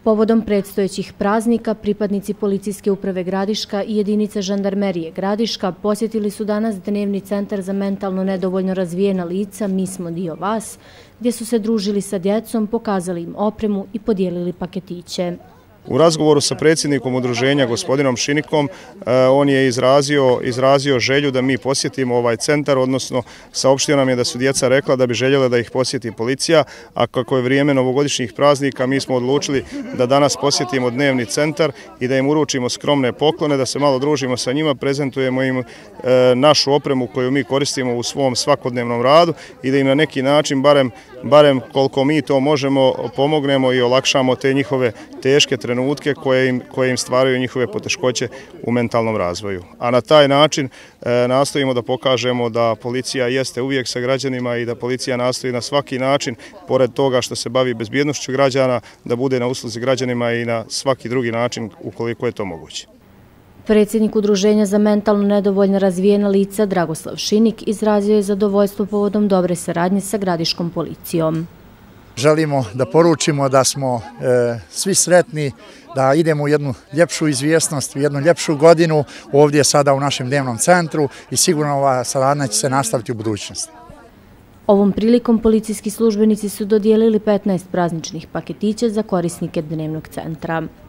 Povodom predstojećih praznika, pripadnici Policijske uprave Gradiška i jedinice žandarmerije Gradiška posjetili su danas Dnevni centar za mentalno nedovoljno razvijena lica Mi smo dio vas, gdje su se družili sa djecom, pokazali im opremu i podijelili paketiće. U razgovoru sa predsjednikom udruženja, gospodinom Šinikom, on je izrazio želju da mi posjetimo ovaj centar, odnosno saopštio nam je da su djeca rekla da bi željela da ih posjeti policija, a kako je vrijeme novogodišnjih praznika, mi smo odlučili da danas posjetimo Dnevni centar i da im uručimo skromne poklone, da se malo družimo sa njima, prezentujemo im našu opremu koju mi koristimo u svom svakodnevnom radu i da im na neki način, barem koliko mi to možemo, pomognemo i olakšamo te njihove teške trenutke koje im stvaraju njihove poteškoće u mentalnom razvoju. A na taj način nastojimo da pokažemo da policija jeste uvijek sa građanima i da policija nastoji na svaki način, pored toga što se bavi bezbjednošću građana, da bude na usluzi građanima i na svaki drugi način ukoliko je to moguće. Predsjednik Udruženja za mentalno nedovoljno razvijena lica Dragoslav Šinik izrazio je zadovoljstvo povodom dobre saradnje sa Gradiškom policijom. Želimo da poručimo da smo svi sretni, da idemo u jednu ljepšu izvjesnost, u jednu ljepšu godinu ovdje sada u našem dnevnom centru i sigurno ova saradnja će se nastaviti u budućnosti. Ovom prilikom policijski službenici su dodijelili 15 prazničnih paketića za korisnike dnevnog centra.